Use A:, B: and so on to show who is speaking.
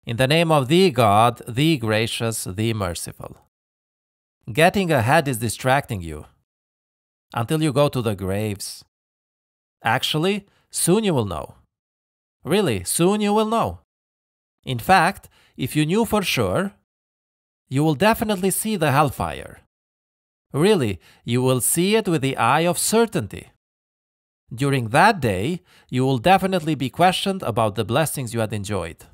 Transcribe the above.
A: In the name of the God, the gracious, the merciful. Getting ahead is distracting you until you go to the graves. Actually, soon you will know. Really, soon you will know. In fact, if you knew for sure, you will definitely see the hellfire. Really, you will see it with the eye of certainty. During that day, you will definitely be questioned about the blessings you had enjoyed.